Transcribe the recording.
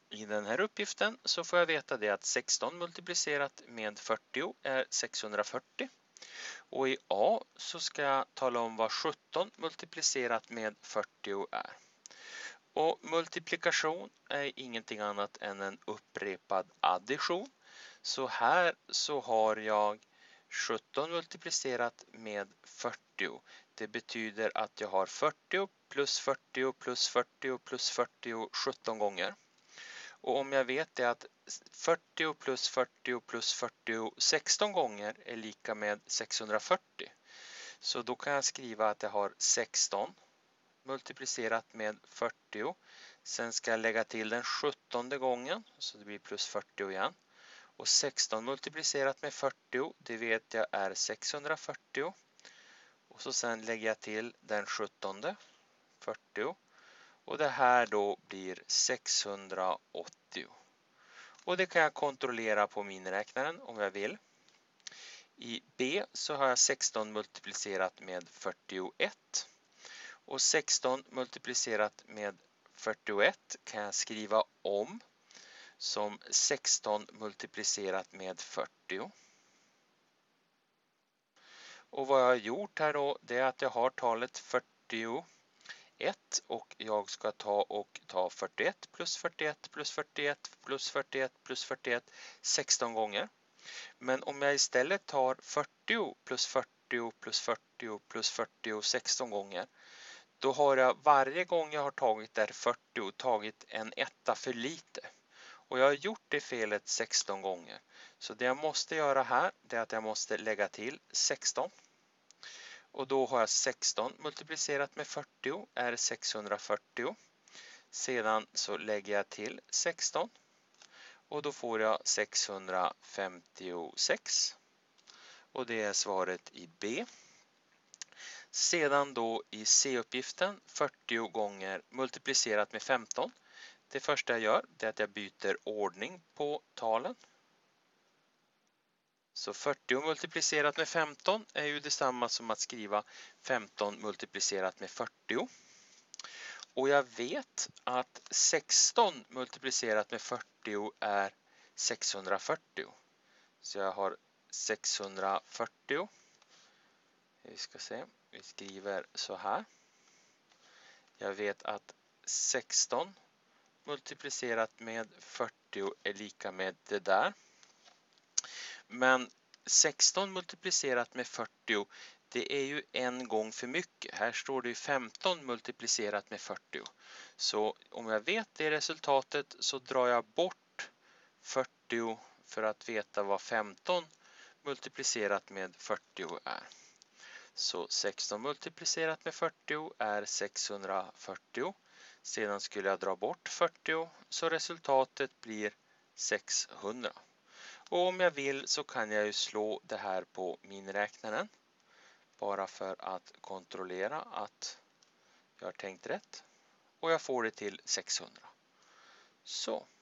I den här uppgiften så får jag veta det att 16 multiplicerat med 40 är 640. Och i A så ska jag tala om vad 17 multiplicerat med 40 är. Och multiplikation är ingenting annat än en upprepad addition. Så här så har jag 17 multiplicerat med 40. Det betyder att jag har 40 plus 40 plus 40 plus 40 17 gånger. Och om jag vet det att 40 plus 40 plus 40 16 gånger är lika med 640. Så då kan jag skriva att jag har 16 multiplicerat med 40. Sen ska jag lägga till den 17:e gången så det blir plus 40 igen. Och 16 multiplicerat med 40, det vet jag är 640. Och så sen lägger jag till den 17:e, 40. Och det här då blir 680. Och det kan jag kontrollera på miniräknaren om jag vill. I B så har jag 16 multiplicerat med 41. Och 16 multiplicerat med 41 kan jag skriva om som 16 multiplicerat med 40. Och vad jag har gjort här då, det är att jag har talet 41 och jag ska ta 41 plus 41 plus 41 plus 41 plus 41 16 gånger. Men om jag istället tar 40 plus 40 plus 40 plus 40 16 gånger, då har jag varje gång jag har tagit där 40 tagit en etta för lite. Och jag har gjort det felet 16 gånger. Så det jag måste göra här är att jag måste lägga till 16. Och då har jag 16 multiplicerat med 40 är 640. Sedan så lägger jag till 16. Och då får jag 656. Och det är svaret i B. Sedan då i C-uppgiften 40 gånger multiplicerat med 15. Det första jag gör är att jag byter ordning på talen. Så 40 multiplicerat med 15 är ju detsamma som att skriva 15 multiplicerat med 40. Och jag vet att 16 multiplicerat med 40 är 640. Så jag har 640. Vi ska se, vi skriver så här. Jag vet att 16 multiplicerat med 40 är lika med det där. Men 16 multiplicerat med 40, det är ju en gång för mycket. Här står det ju 15 multiplicerat med 40. Så om jag vet det resultatet så drar jag bort 40 för att veta vad 15 multiplicerat med 40 är. Så 16 multiplicerat med 40 är 640. Sedan skulle jag dra bort 40 så resultatet blir 600. Och om jag vill så kan jag ju slå det här på miniräknaren. Bara för att kontrollera att jag har tänkt rätt. Och jag får det till 600. Så.